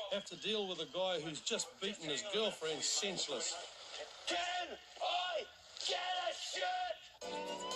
have to deal with a guy who's just beaten his girlfriend senseless. Can I get a shirt?